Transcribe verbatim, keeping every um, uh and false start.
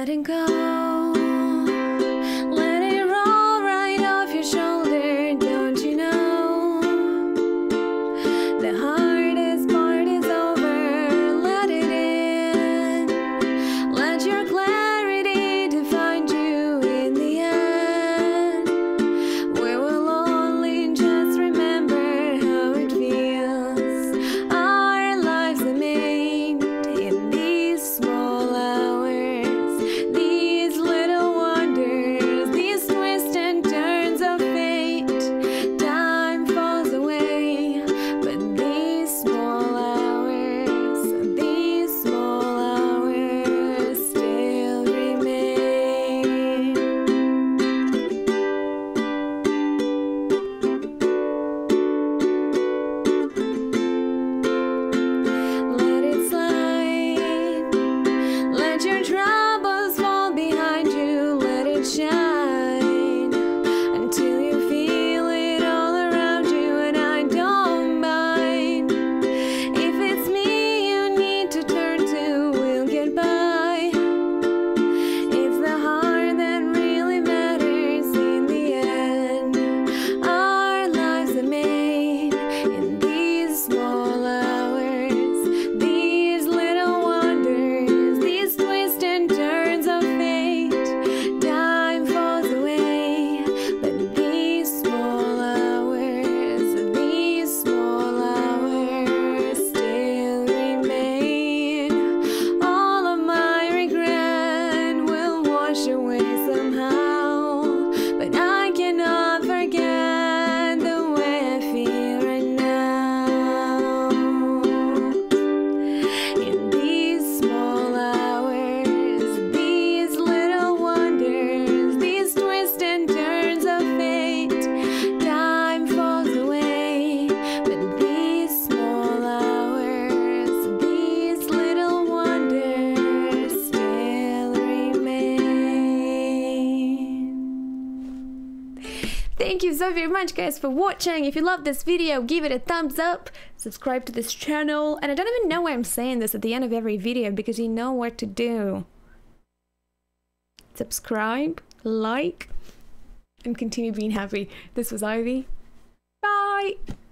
letting go. Let it roll right off your shoulder, don't you know? The hardest part is over, let it in. Let your clarity define you in the end. We will only just remember how it feels. Our lives are made in these small hours, these little wonders, these twists and turns of fate. Time falls away, but these small hours, these small hours still remain. Let it slide. Let your troubles fall behind you. Let it shine until you feel it all around you. And I don't mind. If it's me you need to turn to, we'll get by. It's the heart that really matters in the end. Our lives are made in these small hours, these little wonders, these twists and turns of fate. Time falls away, but these small hours, these small hours still remain. All of my regret will wash away somehow, but I cannot forget the way I feel right now. In these small hours, these little wonders, these twists and turns of fate. Time falls away, but these small hours, these little wonders still remain. Thank you so very much, guys, for watching. If you love this video, give it a thumbs up, subscribe to this channel, and I don't even know why I'm saying this at the end of every video, because you know what to do. Subscribe, like, and continue being happy. This was Ivy. Bye!